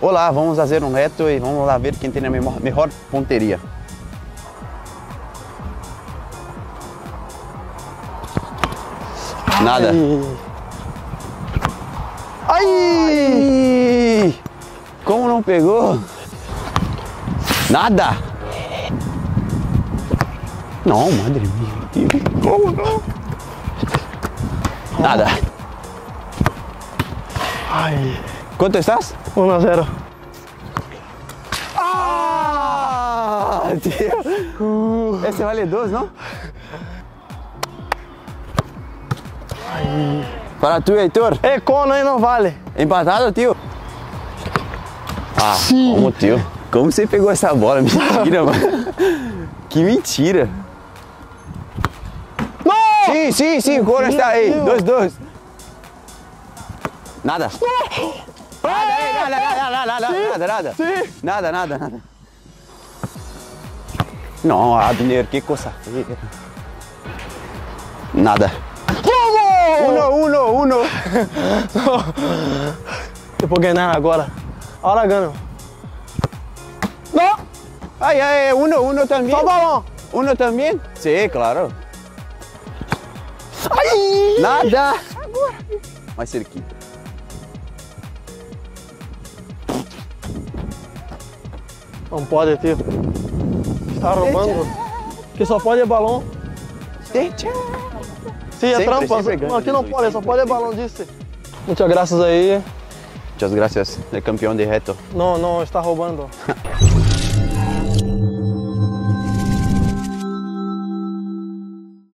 Olá, vamos fazer um reto e vamos lá ver quem tem a melhor ponteria. Nada. Ai! Como não pegou? Nada! Não, madre minha. Como não? Nada. Ai. Quanto estás? 1-0. Ah! Tio. Esse vale 2, não? Ai. Para tu, Heitor. É, Cono aí não vale. Empatado, tio? Ah, Sim. como, tio? Como você pegou essa bola? Mentira, mano. Que mentira. Não! Sim, o Cono está aí. 2-2. Nada. Nada. Sim. Nada. Não, Abner, que coisa feia. Nada. Como? 1-1. Eu vou ganhar agora. Agora ganho. Não! Ai, 1-1 também. Só balão. 1 também? Sim, claro. Ai! Nada. Agora. Mais cerquita. Não pode, tio. Está roubando. Que só pode balão. Deixa. Sim, é Sempre, trampa. sempre ganha, Não, aqui não Jesus, pode, só sempre pode ganha. balão, disse. Muitas graças aí. Muchas gracias, el campeón de reto. Não, está roubando.